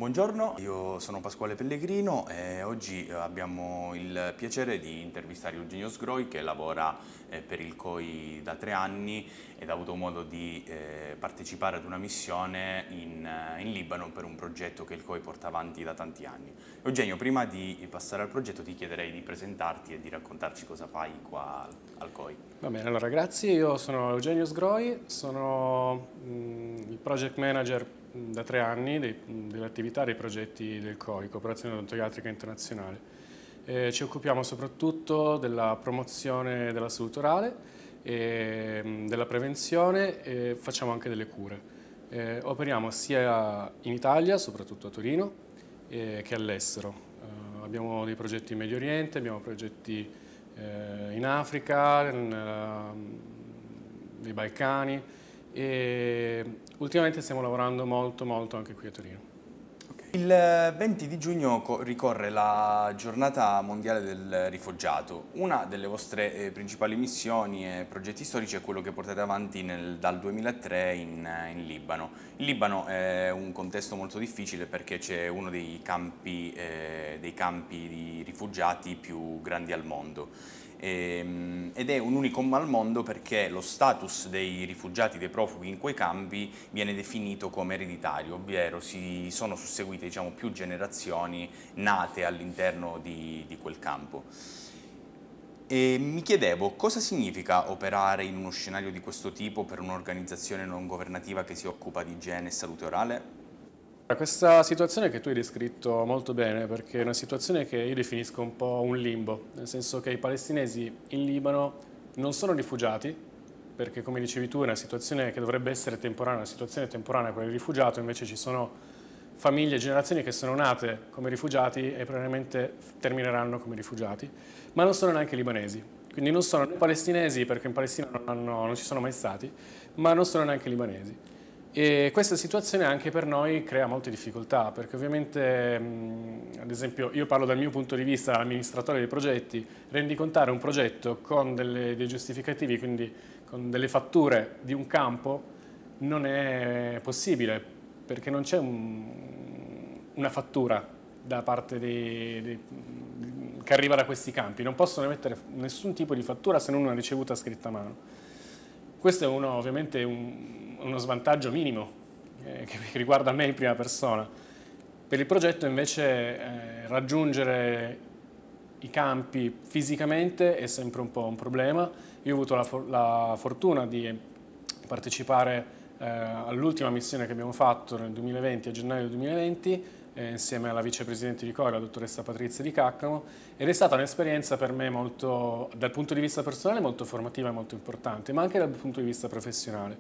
Buongiorno, io sono Pasquale Pellegrino e oggi abbiamo il piacere di intervistare Eugenio Sgroi che lavora per il COI da 3 anni ed ha avuto modo di partecipare ad una missione in Libano per un progetto che il COI porta avanti da tanti anni. Eugenio, prima di passare al progetto ti chiederei di presentarti e di raccontarci cosa fai qua al COI. Va bene, allora grazie, io sono Eugenio Sgroi, sono il project manager da 3 anni delle attività dei progetti del COI, Cooperazione Odontoiatrica Internazionale. Ci occupiamo soprattutto della promozione della salute orale, della prevenzione e facciamo anche delle cure. Operiamo sia in Italia, soprattutto a Torino, che all'estero. Abbiamo dei progetti in Medio Oriente, abbiamo progetti in Africa, nei Balcani e ultimamente stiamo lavorando molto anche qui a Torino. Il 20 di giugno ricorre la giornata mondiale del rifugiato. Una delle vostre principali missioni e progetti storici è quello che portate avanti dal 2003 in Libano. Il Libano è un contesto molto difficile perché c'è uno dei campi di rifugiati più grandi al mondo. Ed è un unicum al mondo perché lo status dei rifugiati, dei profughi in quei campi viene definito come ereditario, ovvero si sono susseguite più generazioni nate all'interno di quel campo. E mi chiedevo cosa significa operare in uno scenario di questo tipo per un'organizzazione non governativa che si occupa di igiene e salute orale? Questa situazione che tu hai descritto molto bene, perché è una situazione che io definisco un po' un limbo, nel senso che i palestinesi in Libano non sono rifugiati, perché come dicevi tu è una situazione che dovrebbe essere temporanea, una situazione temporanea per il rifugiato, invece ci sono famiglie e generazioni che sono nate come rifugiati e probabilmente termineranno come rifugiati, ma non sono neanche libanesi, quindi non sono né palestinesi perché in Palestina non ci sono mai stati, ma non sono neanche libanesi. E questa situazione anche per noi crea molte difficoltà, perché ovviamente, ad esempio, io parlo dal mio punto di vista amministratore dei progetti, rendicontare un progetto con dei giustificativi, quindi con delle fatture di un campo, non è possibile, perché non c'è una fattura da parte che arriva da questi campi, non possono emettere nessun tipo di fattura se non una ricevuta scritta a mano. Questo è ovviamente uno svantaggio minimo che riguarda me in prima persona. Per il progetto invece raggiungere i campi fisicamente è sempre un po' un problema. Io ho avuto la fortuna di partecipare all'ultima missione che abbiamo fatto nel 2020, a gennaio del 2020, insieme alla vicepresidente di COI, la dottoressa Patrizia Di Caccamo, ed è stata un'esperienza per me molto, dal punto di vista personale, molto formativa e molto importante, ma anche dal punto di vista professionale.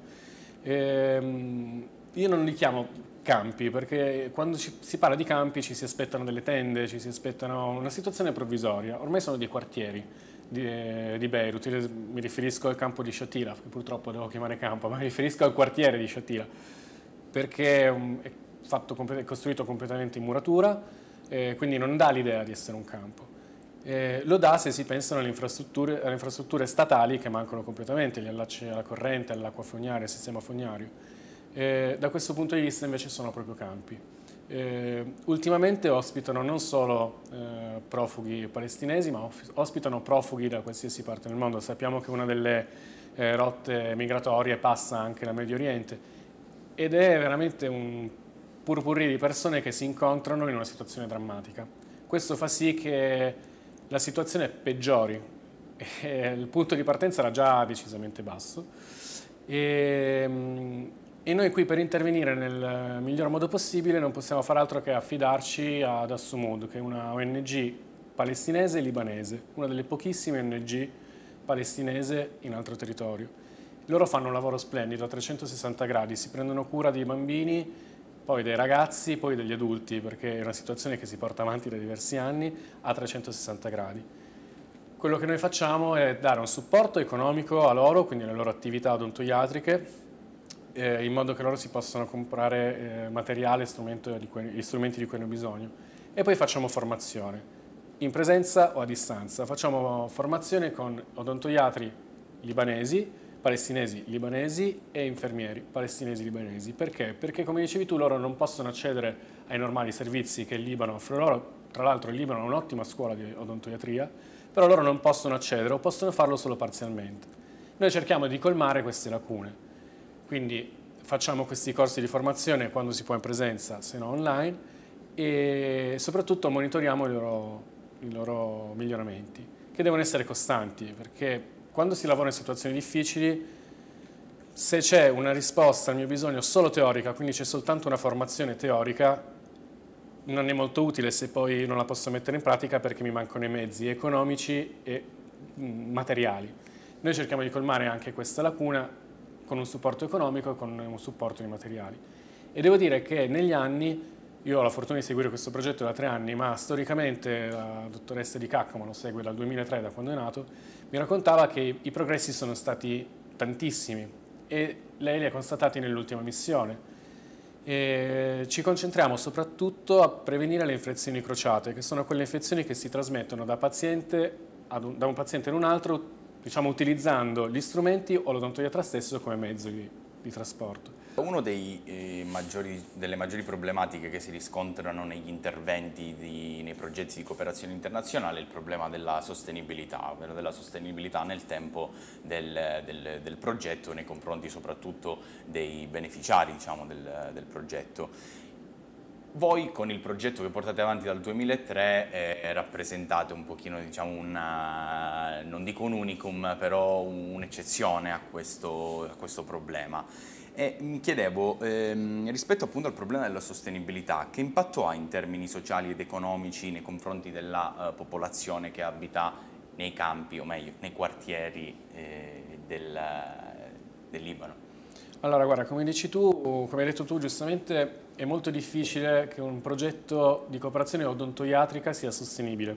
Io non li chiamo campi, perché quando si parla di campi ci si aspettano delle tende, ci si aspettano una situazione provvisoria. Ormai sono dei quartieri di Beirut, mi riferisco al campo di Shatila, che purtroppo devo chiamare campo, ma mi riferisco al quartiere di Shatila, perché è costruito completamente in muratura, quindi non dà l'idea di essere un campo. Lo dà se si pensano alle infrastrutture statali che mancano completamente, gli allacci alla corrente, all'acqua fognaria, al sistema fognario. Da questo punto di vista invece sono proprio campi. Ultimamente ospitano non solo profughi palestinesi, ma ospitano profughi da qualsiasi parte del mondo. Sappiamo che una delle rotte migratorie passa anche dal Medio Oriente ed è veramente un purpurri di persone che si incontrano in una situazione drammatica. Questo fa sì che la situazione peggiori. Il punto di partenza era già decisamente basso e noi qui per intervenire nel miglior modo possibile non possiamo fare altro che affidarci ad Assumud, che è una ONG palestinese e libanese, una delle pochissime ONG palestinese in altro territorio. Loro fanno un lavoro splendido a 360 gradi, si prendono cura dei bambini, poi dei ragazzi, poi degli adulti, perché è una situazione che si porta avanti da diversi anni a 360 gradi. Quello che noi facciamo è dare un supporto economico a loro, quindi alle loro attività odontoiatriche, in modo che loro si possano comprare materiale e strumenti di cui hanno bisogno. E poi facciamo formazione, in presenza o a distanza. Facciamo formazione con odontoiatri libanesi, palestinesi libanesi e infermieri palestinesi libanesi. Perché? Perché, come dicevi tu, loro non possono accedere ai normali servizi che il Libano offre loro. Tra l'altro il Libano ha un'ottima scuola di odontoiatria, però loro non possono accedere o possono farlo solo parzialmente. Noi cerchiamo di colmare queste lacune, quindi facciamo questi corsi di formazione quando si può in presenza, se no online, e soprattutto monitoriamo i loro miglioramenti, che devono essere costanti, perché quando si lavora in situazioni difficili, se c'è una risposta al mio bisogno solo teorica, quindi c'è soltanto una formazione teorica, non è molto utile se poi non la posso mettere in pratica perché mi mancano i mezzi economici e materiali. Noi cerchiamo di colmare anche questa lacuna con un supporto economico e con un supporto di materiali. E devo dire che negli anni, io ho la fortuna di seguire questo progetto da 3 anni, ma storicamente la dottoressa Di Caccamo lo segue dal 2003, da quando è nato, mi raccontava che i progressi sono stati tantissimi e lei li ha constatati nell'ultima missione. E ci concentriamo soprattutto a prevenire le infezioni crociate, che sono quelle infezioni che si trasmettono da un paziente ad un altro, diciamo utilizzando gli strumenti o l'odontoiatra stesso come mezzo di trasporto. Una delle maggiori problematiche che si riscontrano negli interventi nei progetti di cooperazione internazionale è il problema della sostenibilità, ovvero della sostenibilità nel tempo del progetto nei confronti soprattutto dei beneficiari, diciamo, del progetto. Voi con il progetto che portate avanti dal 2003 rappresentate un pochino, diciamo, non dico un unicum, però un'eccezione a questo problema. E mi chiedevo, rispetto appunto al problema della sostenibilità, che impatto ha in termini sociali ed economici nei confronti della popolazione che abita nei campi, o meglio, nei quartieri del Libano? Allora, guarda, come hai detto tu giustamente, è molto difficile che un progetto di cooperazione odontoiatrica sia sostenibile,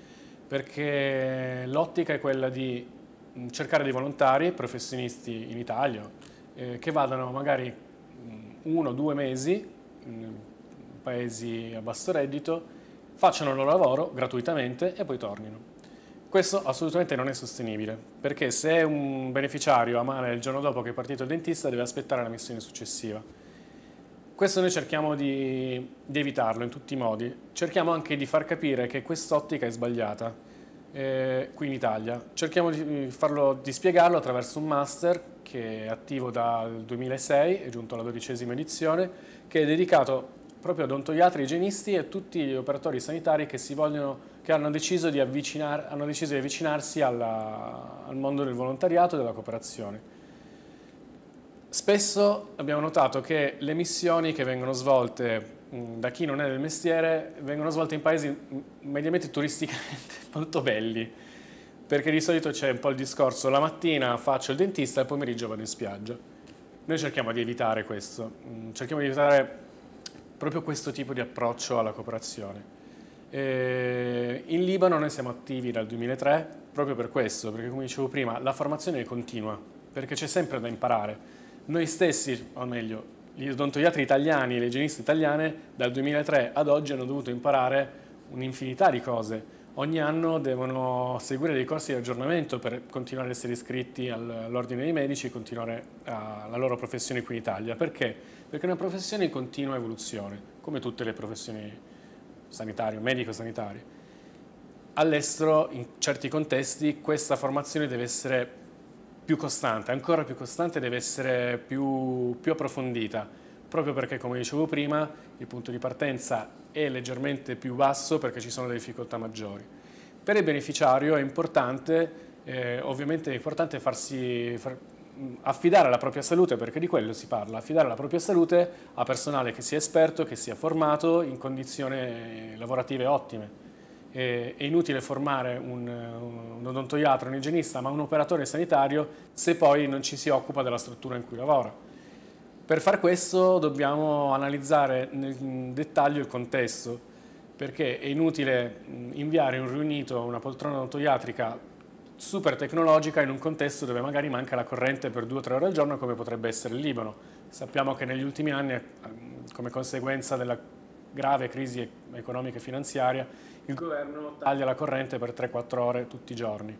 perché l'ottica è quella di cercare dei volontari, professionisti in Italia, che vadano magari 1 o 2 mesi in paesi a basso reddito, facciano il loro lavoro gratuitamente e poi tornino. Questo assolutamente non è sostenibile, perché se un beneficiario ha male il giorno dopo che è partito il dentista deve aspettare la missione successiva. Questo noi cerchiamo di evitarlo in tutti i modi. Cerchiamo anche di far capire che quest'ottica è sbagliata qui in Italia. Cerchiamo di spiegarlo attraverso un master che è attivo dal 2006, è giunto alla 12ª edizione, che è dedicato proprio ad odontoiatri, igienisti e tutti gli operatori sanitari che hanno deciso di avvicinarsi al mondo del volontariato e della cooperazione. Spesso abbiamo notato che le missioni che vengono svolte da chi non è del mestiere vengono svolte in paesi mediamente turisticamente molto belli, perché di solito c'è un po' il discorso: la mattina faccio il dentista e il pomeriggio vado in spiaggia. Noi cerchiamo di evitare questo, cerchiamo di evitare proprio questo tipo di approccio alla cooperazione. In Libano noi siamo attivi dal 2003 proprio per questo, perché come dicevo prima la formazione è continua, perché c'è sempre da imparare. Noi stessi, o meglio, gli odontoiatri italiani e le igieniste italiane dal 2003 ad oggi hanno dovuto imparare un'infinità di cose. Ogni anno devono seguire dei corsi di aggiornamento per continuare ad essere iscritti all'ordine dei medici e continuare la loro professione qui in Italia. Perché? Perché è una professione in continua evoluzione, come tutte le professioni sanitarie, medico-sanitarie. All'estero, in certi contesti, questa formazione deve essere più costante, ancora più costante, deve essere più approfondita, proprio perché, come dicevo prima, il punto di partenza è leggermente più basso perché ci sono delle difficoltà maggiori. Per il beneficiario è importante, ovviamente è importante affidare la propria salute, perché di quello si parla, affidare la propria salute a personale che sia esperto, che sia formato in condizioni lavorative ottime. È inutile formare un odontoiatra, un igienista, ma un operatore sanitario se poi non ci si occupa della struttura in cui lavora. Per far questo dobbiamo analizzare nel dettaglio il contesto, perché è inutile inviare un riunito, una poltrona odontoiatrica super tecnologica in un contesto dove magari manca la corrente per 2 o 3 ore al giorno, come potrebbe essere il Libano. Sappiamo che negli ultimi anni, come conseguenza della grave crisi economica e finanziaria, il governo taglia la corrente per 3-4 ore tutti i giorni.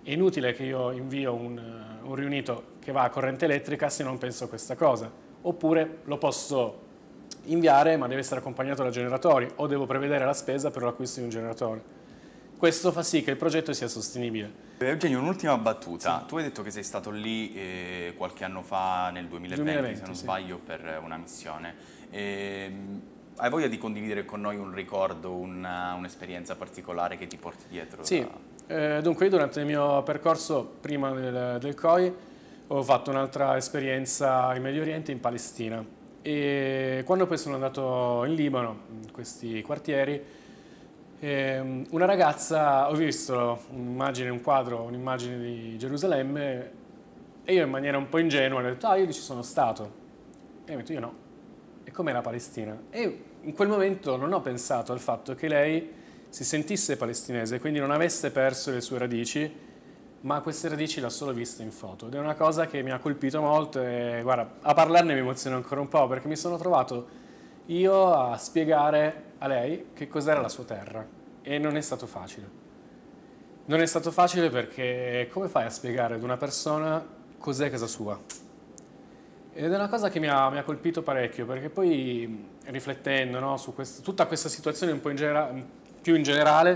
È inutile che io invio un riunito che va a corrente elettrica se non penso a questa cosa. Oppure lo posso inviare ma deve essere accompagnato da generatori o devo prevedere la spesa per l'acquisto di un generatore. Questo fa sì che il progetto sia sostenibile. Eugenio, un'ultima battuta. Sì. Tu hai detto che sei stato lì qualche anno fa, nel 2020 se non sbaglio, per una missione. Hai voglia di condividere con noi un ricordo, un'esperienza particolare che ti porti dietro? Sì, dunque io durante il mio percorso prima del COI ho fatto un'altra esperienza in Medio Oriente, in Palestina. E quando poi sono andato in Libano, in questi quartieri, una ragazza, ho visto un'immagine, un quadro, un'immagine di Gerusalemme e io in maniera un po' ingenua ho detto, io lì ci sono stato. E ho detto, io no. E com'è la Palestina? E in quel momento non ho pensato al fatto che lei si sentisse palestinese, quindi non avesse perso le sue radici, ma queste radici le ho solo viste in foto. Ed è una cosa che mi ha colpito molto e guarda, a parlarne mi emoziono ancora un po' perché mi sono trovato io a spiegare a lei che cos'era la sua terra e non è stato facile. Non è stato facile perché come fai a spiegare ad una persona cos'è casa sua? Ed è una cosa che mi ha colpito parecchio perché poi riflettendo, no, su tutta questa situazione un po' più in generale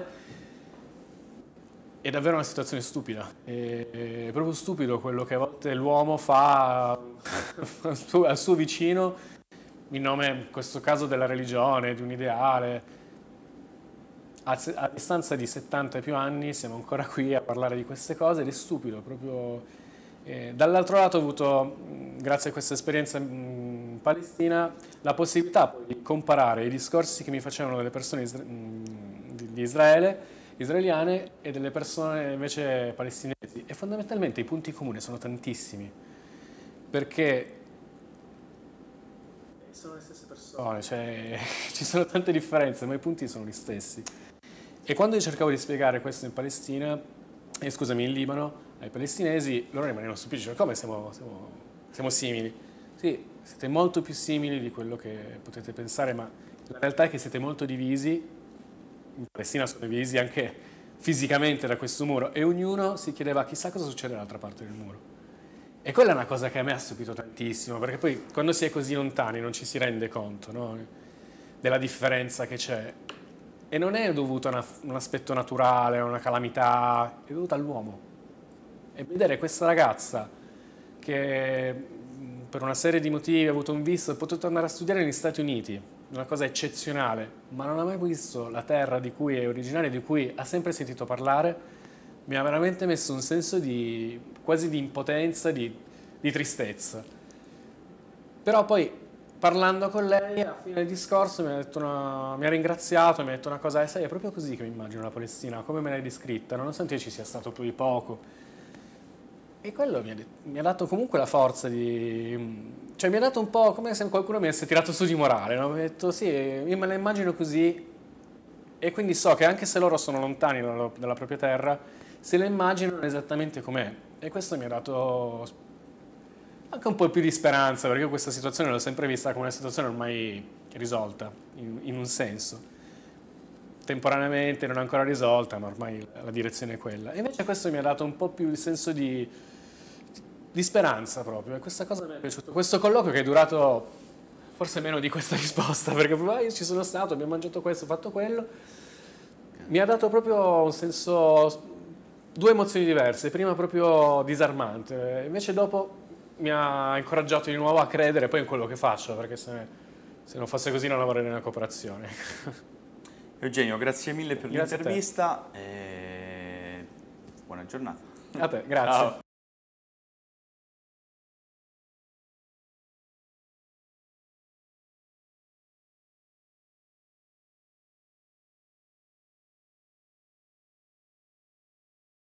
è davvero una situazione stupida. È proprio stupido quello che a volte l'uomo fa al suo vicino in nome, in questo caso, della religione, di un ideale. A distanza di 70 e più anni siamo ancora qui a parlare di queste cose ed è stupido, proprio. Dall'altro lato ho avuto, grazie a questa esperienza in Palestina, la possibilità poi di comparare i discorsi che mi facevano delle persone di Israele, israeliane, e delle persone invece palestinesi. E fondamentalmente i punti comuni sono tantissimi, perché sono le stesse persone, cioè ci sono tante differenze, ma i punti sono gli stessi. E quando io cercavo di spiegare questo in Palestina, scusami, in Libano, ai palestinesi, loro rimanevano stupiti, cioè come siamo simili? Sì, siete molto più simili di quello che potete pensare, ma la realtà è che siete molto divisi, in Palestina sono divisi anche fisicamente da questo muro, e ognuno si chiedeva chissà cosa succede dall'altra parte del muro. E quella è una cosa che a me ha stupito tantissimo, perché poi quando si è così lontani non ci si rende conto, no? Della differenza che c'è. E non è dovuto a un aspetto naturale, a una calamità, è dovuto all'uomo. E vedere questa ragazza che per una serie di motivi ha avuto un visto, è potuto andare a studiare negli Stati Uniti, una cosa eccezionale, ma non ha mai visto la terra di cui è originaria, di cui ha sempre sentito parlare, mi ha veramente messo un senso quasi di impotenza, di tristezza. Però poi, parlando con lei, alla fine del discorso mi ha ringraziato, mi ha detto una cosa, sai, è proprio così che mi immagino la Palestina, come me l'hai descritta, nonostante io ci sia stato più di poco. E quello mi ha dato comunque la forza cioè mi ha dato un po' come se qualcuno mi avesse tirato su di morale, no? Mi ha detto sì, io me la immagino così e quindi so che anche se loro sono lontani dalla propria terra, se la immaginano esattamente com'è. E questo mi ha dato anche un po' più di speranza, perché io questa situazione l'ho sempre vista come una situazione ormai risolta, in un senso. Temporaneamente non ancora risolta, ma ormai la direzione è quella. E invece questo mi ha dato un po' più il senso di speranza proprio, e questa cosa mi è piaciuta. Questo colloquio che è durato forse meno di questa risposta, perché io ci sono stato, abbiamo mangiato questo, ho fatto quello, mi ha dato proprio un senso, due emozioni diverse, prima proprio disarmante, invece dopo mi ha incoraggiato di nuovo a credere poi in quello che faccio, perché se non fosse così non lavorerei nella cooperazione. Eugenio, grazie mille per l'intervista e buona giornata. A te, grazie. Ciao.